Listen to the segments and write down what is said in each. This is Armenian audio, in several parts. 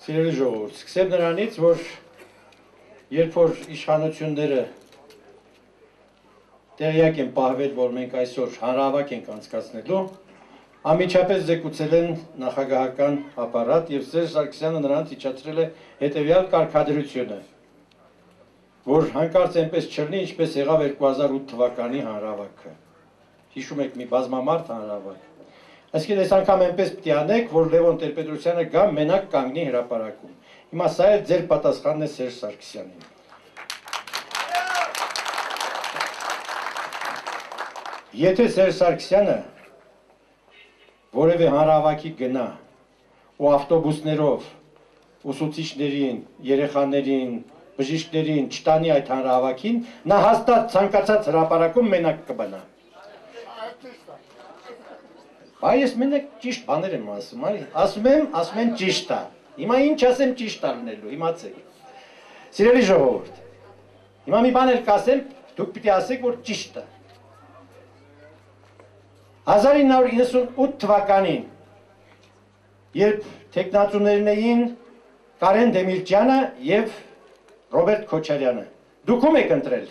Սիրելի ժողովուրդ, սկսեմ նրանից, որ երբ որ իշխանությունները տեղյակ են պահվել, որ մենք այսօր հանրահավաք ենք անցկացնելու, անմիջապես զեկուցել են նախագահական ապարատ եւ Սերժ Սարգսյանը նրանց իջացրել է հետեւյալ կարգադրությունը, որ հանկարծ այնպես չլինի, ինչպես եղավ 2008 թվականի հանրահավաքը։ Հիշում եք մի բազմամարդ հանրահավաք։ Այսինքն այս անգամ այնպես պետք է անեք, որ Լևոն Տեր-Պետրոսյանը գա մենակ կանգնի հրապարակում։ Հիմա սա էլ ձեր պատասխանն է Սերժ Սարգսյանին։ Եթե Սերժ Սարգսյանը որևէ հանրահավաքի գնա ու ավտոբուսներով ուսուցիչներին, երեխաներին, բժիշկներին չտանի այդ հանրահավաքին, նա հաստատ ցանկացած հրապարակում մենակ կմնա։ Այս մենակ ճիշտ բաներ եմ ասում, ասում եմ ճիշտ է։ Հիմա ինչ ասեմ ճիշտ է լինելու, իմացեք։ Սիրելի ժողովուրդ, հիմա մի բան էլ կասեմ, դուք պիտի ասեք, որ ճիշտ է։ 1998 թվականին, երբ թեկնածուներն էին Կարեն Դեմիրճյանը եւ Ռոբերտ Քոչարյանը, դուք ում եք ընտրել։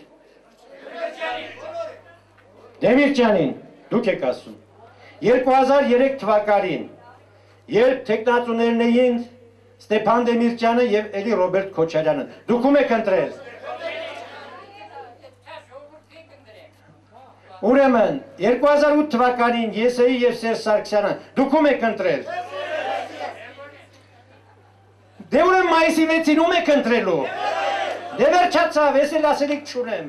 Դեմիրճյանին, դուք եք ասում։ 2003 թվականին, երբ թեկնածուներն էին Ստեփան Դեմիրճյանը եւ էլի Ռոբերտ Քոչարյանը, դուք ում եք ընտրել։ Ուրեմն 2008 թվականին ես էի եւ Սերժ Սարգսյանը, դուք ում եք ընտրել։ Դե ուրեմն մայիսի 6-ին ում եք ընտրելու։ Դե վերջացավ, ես էլ ասելիք չունեմ։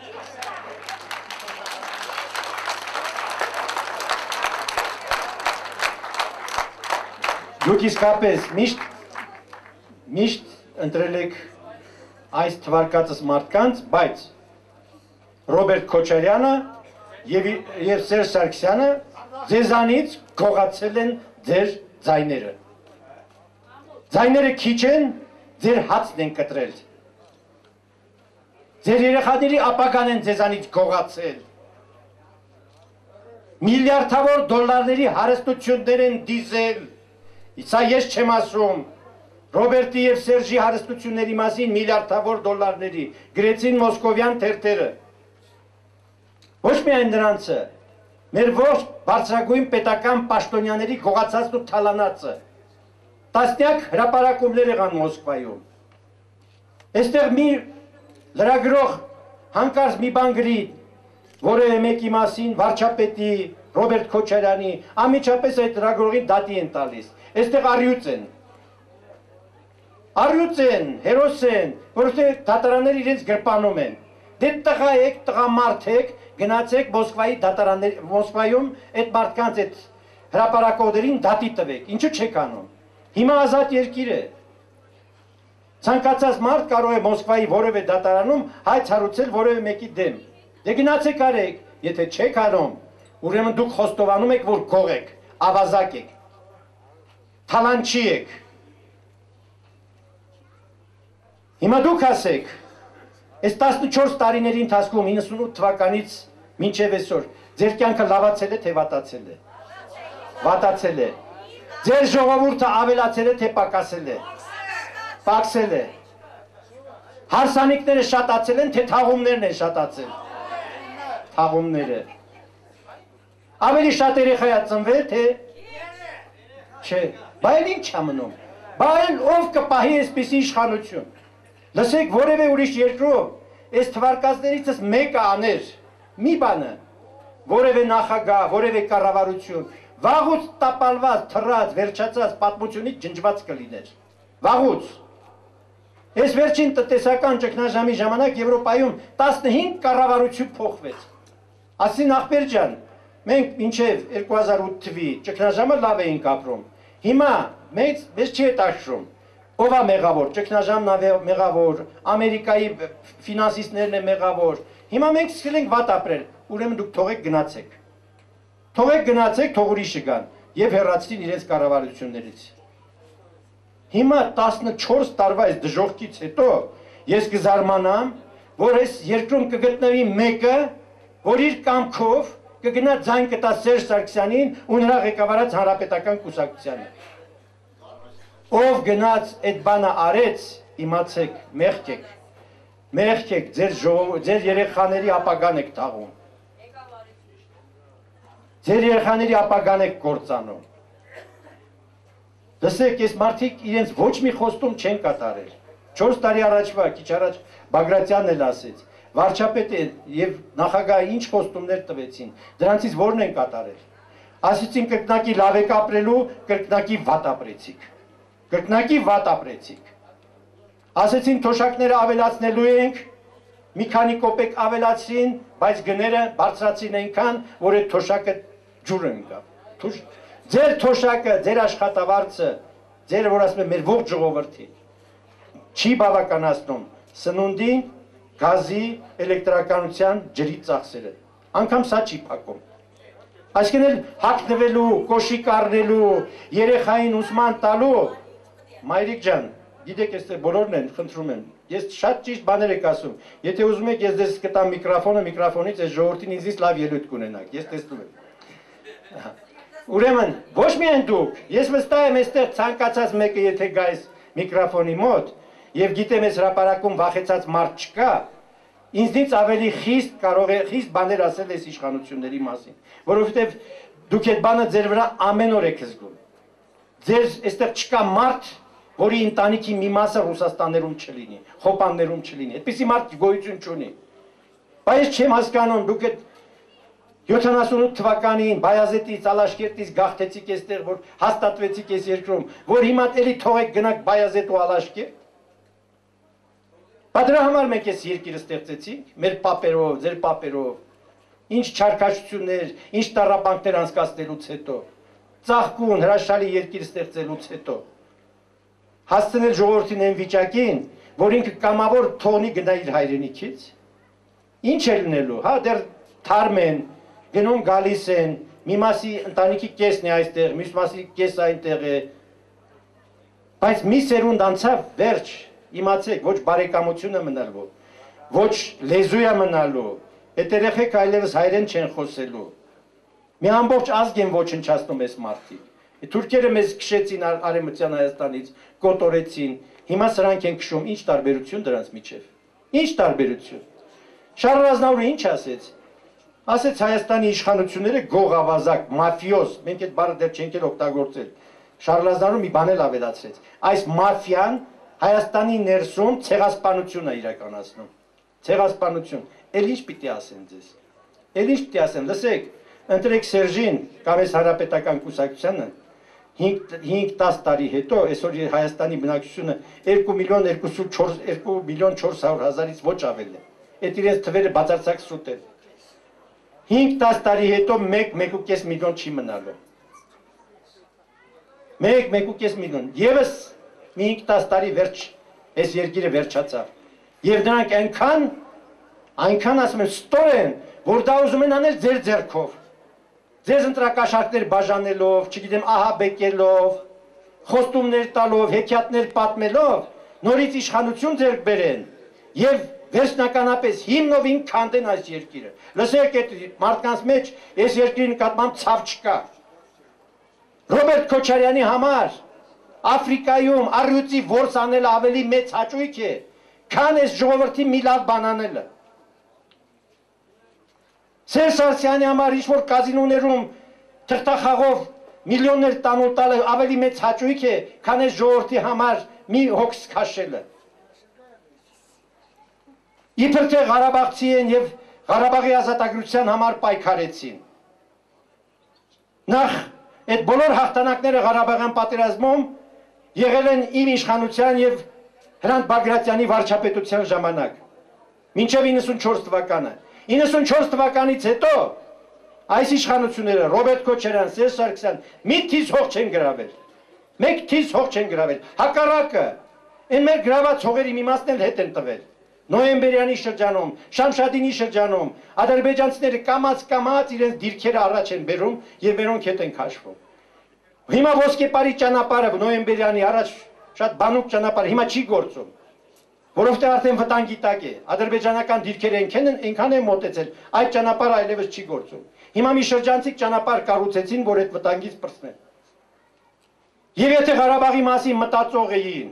Դուք իսկապես միշտ ընտրել եք այս թվարկածս մարդկանց, բայց Ռոբերտ Քոչարյանը եւ Սերժ Սարգսյանը ձեզանից գողացել են ձեր ձայները։ Ձայները քիչ են, ձեր հացն են կտրել։ Ձեր երեխաների ապագան են ձեզանից գողացել։ Միլիարդավոր դոլարների հարստություններ են դիզել։ Սա ես չեմ ասում, Ռոբերտի և Սերժի հարստությունների մասին միլիարդավոր դոլարների, գրեցին մոսկովյան թերթերը։ Ոչ միայն նրանցը, մեր ողջ բարձրագույն պետական պաշտոնյաների գողացածն ու թալանածը, տասնյակ հրապարակումներ եղան Մոսկվայում։ Այստեղ մի լրագրող հանկարծ մի բան գրի, որևէ մեկի մասին, վարչապետի, Ռոբերտ Քոչարյանի, անմիջապես այդ լրագրողին դատի են տալիս։ Այստեղ առյուծ են, հերոս են, որովհետև դատարանները իրենց գրպանում են։ Դե տղա եք, տղամարդ եք, գնացեք Մոսկվայում այդ մարդկանց այդ հրապարակողներին դատի տվեք, ինչու չեք անում։ Հիմա ազատ երկիր է։ Ցանկացած մարդ կարող է Մոսկվայի որևէ դատարանում հայց հարուցել որևէ մեկի դեմ։ Դե գնացեք արեք, եթե չեք անում, ուրեմն դուք խոստովանում եք, որ գող եք, ավազակ եք, թալանչի եք։ Հիմա դուք ասեք, այս 14 տարիների ընթացքում 98 թվականից մինչև այսօր ձեր կյանքը լավացել է, թե վատացել է։ Վատացել է։ Ձեր ժողովուրդը ավելացել է, թե պակասել է։ Պակսել է։ Հարսանիքները շատացել են, թե թաղումներն են շատացել։ Թաղումները։ Ավելի շատ երեխա ծնվել, թե չէ։ Բա էլ ինչ է մնում։ Բա էլ ով կպահի այսպիսի իշխանություն։ Լսեք, որևէ ուրիշ երկրով այս թվարկածներիցս մեկը աներ, մի բանը, որևէ նախագահ, որևէ կառավարություն, վաղուց տապալված, թռած, վերջացած պատմությունից ջնջված կլիներ։ Վաղուց։ Այս վերջին տնտեսական ճգնաժամի ժամանակ Եվրոպայում 15 կառավարություն փոխվեց։ Ասին ախպեր ջան, մենք մինչև 2008 թվի ճգնաժամը լավ էինք ապրում։ Հիմա մեզ չի հետաքրքրում։ Ով է մեղավոր, ճգնաժամն է մեղավոր, Ամերիկայի ֆինանսիստներն են մեղավոր։ Հիմա մենք սկսել ենք վատ ապրել, ուրեմն դուք թողեք գնացեք։ Թողեք գնացեք, թող ուրիշը գան եւ հեռացրին իրենց կառավարություններից։ Հիմա 14 տարվա այս դժոխքից հետո ես կզարմանամ, որ այս երկրում կգտնվի մեկը, որ իր կամքով կգնա ձայն կտա Սերժ Սարգսյանին ու նրա ղեկավարած հանրապետական կուսակցությանը։ ով գնաց այդ բանը արեց, իմացեք, մեղք եք, ձեր երեխաների ապագան եք թաղում։ Ձեր երեխաների ապագան եք կործանում։ Լսեք, այս մարդիկ իրենց ոչ մի խոստում չեն կատարել։ 4 տարի առաջվա, քիչ առաջ Բագրատյանն էլ ասեց, վարչապետը եւ նախագահը ինչ խոստումներ տվեցին, դրանցից որն են կատարել։ Ասեցին կրկնակի լավ եք ապրելու, կրկնակի վատ ապրեցիք։ Կրկնակի վատ ապրեցիք։ Ասեցին թոշակները ավելացնելու ենք, մի քանի կոպեկ ավելացրին, բայց գները բարձրացին այնքան, որ այդ թոշակը ջուր ընկավ։ Ձեր թոշակը, ձեր աշխատավարձը, ձեր որ ասում եմ մեր ողջ ժողովրդի չի բավականացնում սնունդի, գազի, էլեկտրականության, ջրի ծախսերը։ Անգամ սա չի փակում։ Այսինքն էլ հագնվելու, կոշիկ առնելու, երեխային ուսման տալու, մայրիկ ջան, գիտեք, այստեղ բոլորն են, խնդրում եմ։ Ես շատ ճիշտ բաներ եք ասում։ Եթե ուզում եք, ես ձեզ կտամ միկրոֆոնը, միկրոֆոնից այս ժողովրդին ինձից լավ ելույթ կունենաք։ Ես տեսնում եմ։ Ուրեմն, ոչ միայն դուք, ես վստահ եմ, այստեղ ցանկացած մեկը եթե գա այս միկրոֆոնի մոտ եւ գիտեմ այս հրապարակում վախեցած մարդ չկա, ինձնից ավելի խիստ կարող է խիստ բաներ ասել այս իշխանությունների մասին, որովհետեւ դուք այդ բանը ձեր վրա ամեն օր եք զգում։ Ձեր այստեղ չկա մարդ, որի ընտանիքի մի մասը Ռուսաստաններում չլինի, Խոպաններում չլինի։ Այդպիսի մարդ գոյություն չունի։ Բայց չեմ հասկանում, դուք այդ 78 թվականին Բայազետից, Ալաշկերտից գաղթեցիք այստեղ, որ հաստատվեցիք այս երկրում, որ հիմա էլի թողեք գնաք Բայազետ ու Ալաշկերտ։ Բայց դրա համար մենք այս երկիրը ստեղծեցինք, մեր պապերով, ձեր պապերով, ինչ չարքաշություններ, ինչ տառապանքներ անցկացնելուց հետո, ծաղկուն, հրաշալի երկիր ստեղծելուց հետո, հասցնել ժողովրդին այն վիճակին, որ ինքը կամավոր թողնի գնա իր հայրենիքից, ինչ է լինելու, հա դեռ թարմ են, գնում գալիս են, մի մասի ընտանիքի կեսն է այստեղ, մյուս մասի կես այնտեղ է, բայց մի սերունդ անցավ վերջ, իմացեք, ոչ բարեկամությունը մնալու, ոչ լեզու է մնալու, այդ երեխեք այլևս հայերեն չեն խոսելու, մի ամբողջ ազգ են ոչնչացնում այս մարդիկ, թուրքերը մեզ քշեցին Արևմտյան Հայաստանից, կոտորեցին, հիմա սրանք են քշում, ինչ տարբերություն դրանց միջև, ինչ տարբերություն, Շարլ Ազնավուրը ինչ ասեց, ասեց Հայաստանի իշխանությունները գողավազակ, մաֆիոզ, մենք այդ բառը դեռ չենք էլ օգտագործել, Շարլ Ազնավուրը մի բան էլ ավելացրեց, այս մաֆիան Հայաստանի ներսում ցեղասպանություն է իրականացնում, ցեղասպանություն, էլ ինչ պիտի ասեն ձեզ, էլ ինչ պիտի ասեն, լսեք, ընտրեք Սերժին կամ այս հանրապետական կուսակցությանը 5-10 տարի հետո, այսօր Հայաստանի բնակչությունը 2 միլիոն 400 հազարից ոչ ավել է, այդ իրենց թվերը բացարձակ սուտ են, 5-10 տարի հետո 1-1.5 միլիոն չի մնալու, 1-1.5 միլիոն, եվս մի 5-10 տարի վերջ, այս երկիրը վերջացավ, և նրանք այնքան ասում են ստոր են, որ դա ուզում են անել ձեր ձեռքով, ձեզ ընտրակաշարքներ բաժանելով, չգիտեմ ահաբեկելով, խոստումներ տալով, հեքիաթներ պատմելով, նորից իշխանություն ձեռք բերեն և վերջնականապես հիմնովին քանդեն այս երկիրը։ Լսեք այդ մարդկանց մեջ այս երկրի նկատմամբ ցավ չկա։ Ռոբերտ Քոչարյանի համար Աֆրիկայում առյուծի որս անելը ավելի մեծ հաճույք է, քան այս ժողովրդի մի լավ բան անելը։ Սերժ Սարգսյանի համար ինչ-որ կազինոներում թղթախաղով միլիոններ տանուլ տալը ավելի մեծ հաճույք է, քան այս ժողովրդի համար մի հոգս քաշելը։ Իբր թե Ղարաբաղցի են և Ղարաբաղի ազատագրության համար պայքարեցին։ Նախ այդ բոլոր հաղթանակները Ղարաբաղյան պատերազմում եղել են իմ իշխանության և Հրանտ Բագրատյանի վարչապետության ժամանակ, մինչև 94 թվականը։ 94 թվականից հետո այս իշխանությունները Ռոբերտ Քոչարյան, Սերժ Սարգսյան մի թիզ հող չեն գրավել, մեկ թիզ հող չեն գրավել, հակառակը, այն մեր գրաված հողերի մի մասն էլ հետ են տվել, նոյեմբերյանի շրջանում, Շամշադինի շրջանում, ադրբեջանցիները կամաց իրենց դիրքերը առաջ են բերում և մերոնք հետ են քաշվում։ Հիմա ոսկեպարի ճանապարհը նոյեմբերյանի առաջ շատ բանուկ ճանապարհ հիմա չի գործում, որովհետև արդեն վտանգի տակ է, ադրբեջանական դիրքերը այնքան են մոտեցել, այդ ճանապարհը այլևս չի գործում։ Հիմա մի շրջանցիկ ճանապարհ կառուցեցին, որ այդ վտանգից պրծնեն։ Եվ եթե Ղարաբաղի մասին մտածող էին,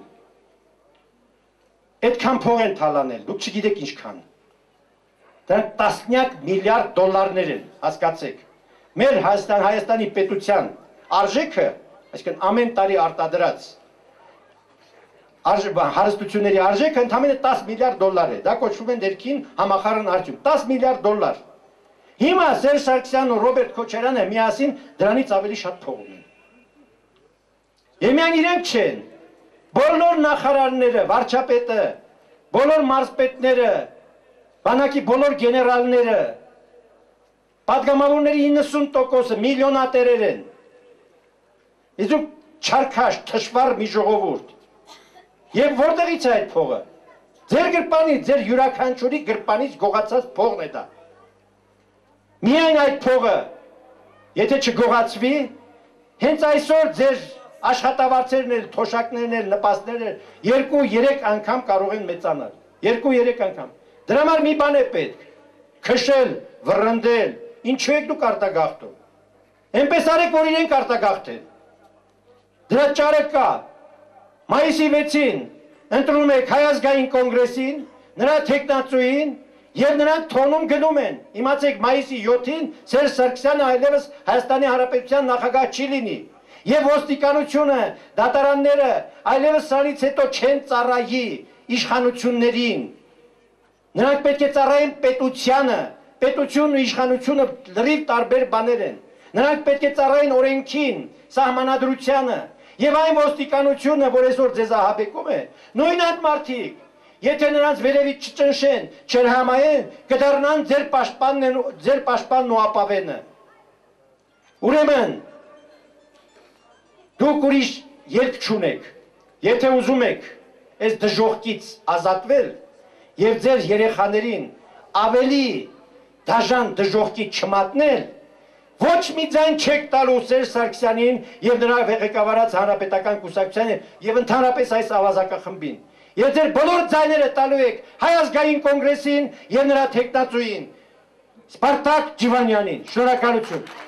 այդքան փող են թալանել, դուք չգիտեք ինչքան։ Դրանք տասնյակ միլիարդ դոլարներ են, հասկացեք։ Մեր Հայաստանի պետության արժեքը, այսինքն ամեն տարի արտադրած հարստությունների արժեքը ընդամենը 10 միլիարդ դոլար է։ Դա կոչվում է ներքին համախառն արդյունք, 10 միլիարդ դոլար։ Հիմա Սերժ Սարգսյանն ու Ռոբերտ Քոչարյանը միասին դրանից ավելի շատ փող ունեն։ Եվ միայն իրենք չեն, բոլոր նախարարները, վարչապետը, բոլոր մարզպետները, բանակի բոլոր գեներալները, պատգամավորների 90%-ը միլիոնատերեր են։ Իսկ դուք չարքաշ, թշվառ մի ժողովուրդ։ Եվ որտեղից է այդ փողը։ Ձեր գրպանից, ձեր յուրաքանչյուրի գրպանից գողացած փողն է դա։ Միայն այդ փողը, եթե չգողացվի, հենց այսօր ձեր աշխատավարձերն էլ, թոշակներն էլ, նպաստներն էլ 2-3 անգամ կարող են մեծանալ։ 2-3 անգամ։ Դրա համար մի բան է պետք։ Քշել, վռնդել, ինչու եք դուք արտագաղթում։ Էնպես արեք, որ իրենք արտագաղթեն։ Դրա ճարը կա։ Մայիսի 6-ին ընտրում եք Հայ ազգային կոնգրեսին, նրա թեկնածուին, եւ նրանք թոնում գնում են։ Իմացեք, մայիսի 7-ին Սերժ Սարգսյանը այլևս Հայաստանի Հանրապետության նախագահ չի լինի։ Եվ ոստիկանությունը, դատարանները այլևս սրանից հետո չեն ծառայի իշխանություններին։ Նրանք պետք է ծառայեն պետությանը, պետությունն ու իշխանությունը լրիվ տարբեր բաներ են։ Նրանք պետք է ծառայեն օրենքին, սահմանադրությանը, եւ այն ոստիկանությունը, որ այսօր ձեզ ահաբեկում է, նույն այդ մարդիկ, եթե նրանց վերևից չճնշեն, չհամայեն, կդառնան ձեր պաշտպանն ու ապավենը։ Ուրեմն դուք ուրիշ ելք չունեք, եթե ուզում եք այս դժոխքից ազատվել եւ ձեր երեխաներին ավելի դաժան դժոխքի չմատնել, ոչ մի ձայն չեք տալու Սերժ Սարգսյանին եւ նրա ղեկավարած հանրապետական կուսակցությանը եւ ընդհանրապես այս ավազակախմբին։ Եվ ձեր բոլոր ձայները տալու եք Հայ ազգային կոնգրեսին եւ նրա թեկնածուին Սպարտակ Ջիվանյանին։ Շնորհակալություն։